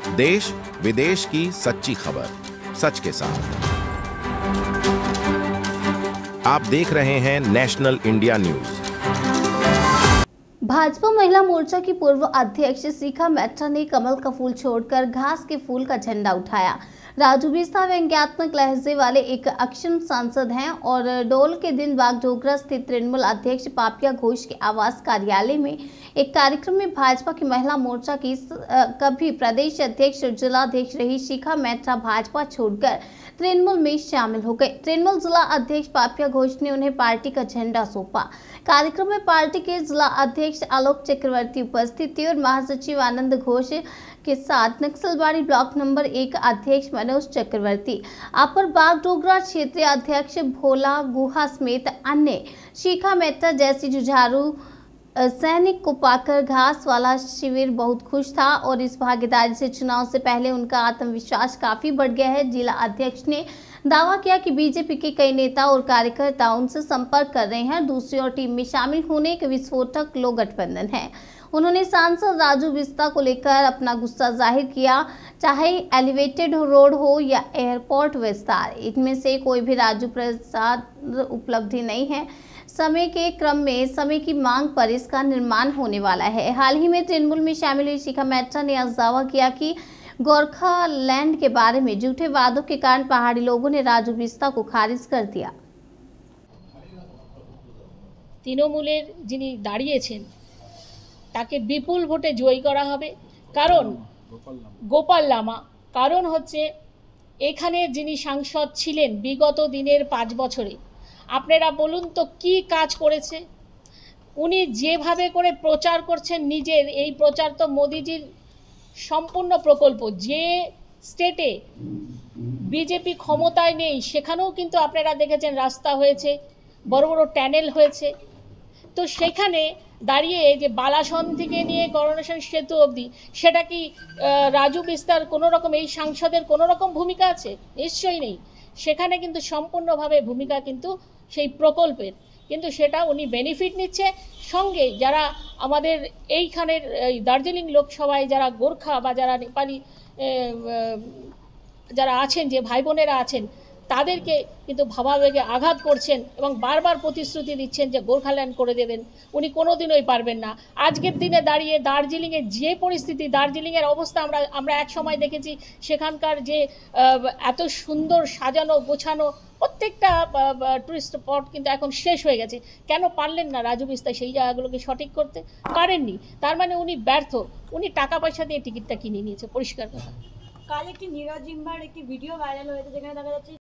देश विदेश की सच्ची खबर सच के साथ। आप देख रहे हैं नेशनल इंडिया न्यूज। भाजपा महिला मोर्चा की पूर्व अध्यक्ष शिखा मेहता ने कमल का फूल छोड़कर घास के फूल का झंडा उठाया। राजू बिस्ता व्यंग्यात्मक लहजे वाले एक अक्षम सांसद हैं और डोल के दिन बागडोगरा स्थित तृणमूल अध्यक्ष पापिया घोष के आवास कार्यालय में एक कार्यक्रम में भाजपा की महिला मोर्चा की कभी प्रदेश अध्यक्ष और जिलाध्यक्ष रही शिखा मेहता भाजपा छोड़कर तृणमूल में शामिल हो गए। तृणमूल जिला अध्यक्ष पापिया घोष ने उन्हें पार्टी का झंडा सौंपा। कार्यक्रम में पार्टी के जिला अध्यक्ष आलोक चक्रवर्ती उपस्थित थे और महासचिव आनंद घोष के साथ नक्सलबाड़ी ब्लॉक नंबर 1 अध्यक्ष मनोज चक्रवर्ती, अपर बागडोगरा क्षेत्रीय अध्यक्ष भोला गुहा समेत अन्य। शिखा मेहता जैसी जुझारू सैनिक को पाकर घास वाला शिविर बहुत खुश था और इस भागीदारी से चुनाव से पहले उनका आत्मविश्वास काफी बढ़ गया है। जिला अध्यक्ष ने दावा किया कि बीजेपी के कई नेता और कार्यकर्ता उनसे संपर्क कर रहे हैं। दूसरी ओर टीम में शामिल होने के विस्फोटक लोक गठबंधन है। उन्होंने सांसद राजू बिस्ता को लेकर अपना गुस्सा जाहिर किया, चाहे एलिवेटेड रोड हो या एयरपोर्ट विस्तार, इनमें से कोई भी राजू प्रसाद उपलब्धि नहीं है। समय के क्रम में समय की मांग पर इसका निर्माण होने वाला है। हाल ही में तृणमूल में शामिल हुई शिखा मेहता ने आज दावा किया कि गोरखालैंड के बारे में झूठे वादों के कारण पहाड़ी लोगों ने राजू बिस्ता को खारिज कर दिया। तृणमूलेर जिनि दाड़िয়েছেন তাকে বিপুল ভোটে জয়ী করা হবে, কারণ গোপাল লামা, কারণ হচ্ছে এখানে যিনি সাংসদ ছিলেন বিগত দিনের 5 বছরে আপনারা বলুন তো কি কাজ করেছে। উনি যেভাবে করে প্রচার করছেন নিজের, এই প্রচার তো মোদিজির সম্পূর্ণ প্রকল্প। যে স্টেটে বিজেপি ক্ষমতায় নেই সেখানেও কিন্তু আপনারা দেখেছেন রাস্তা হয়েছে, বড় বড় ট্যানেল হয়েছে। তো সেখানে দাঁড়িয়ে যে বালাসন থেকে নিয়ে করোনেশন সেতু অবধি সেটা কি রাজু বিস্তার কোনো রকম এই সাংসদের কোনো রকম ভূমিকা আছে? নিশ্চয়ই নেই। সেখানে কিন্তু সম্পূর্ণভাবে ভূমিকা কিন্তু সেই প্রকল্পের, কিন্তু সেটা উনি বেনিফিট নিচ্ছে। সঙ্গে যারা আমাদের এইখানের দার্জিলিং লোকসভায় যারা গোর্খা বা যারা নেপালি যারা আছেন, যে ভাই বোনেরা আছেন, তাদেরকে কিন্তু ভাবাবেগে আঘাত করছেন এবং বারবার প্রতিশ্রুতি দিচ্ছেন যে গোর্খাল্যান্ড করে দেবেন। উনি কোনোদিনই পারবেন না। আজকের দিনে দাঁড়িয়ে দার্জিলিংয়ের যে পরিস্থিতি, দার্জিলিংয়ের অবস্থা আমরা এক সময় দেখেছি, সেখানকার যে এত সুন্দর সাজানো গোছানো প্রত্যেকটা টুরিস্ট স্পট কিন্তু এখন শেষ হয়ে গেছে। কেন পারলেন না রাজু বিস্তা সেই জায়গাগুলোকে সঠিক করতে? পারেননি। তার মানে উনি ব্যর্থ। উনি টাকা পয়সা দিয়ে টিকিটটা কিনে নিয়েছে, পরিষ্কার কথা। কাল একটি নীরজ জিম্বার একটি ভিডিও ভাইরাল হয়েছে যেখানে দেখা যাচ্ছে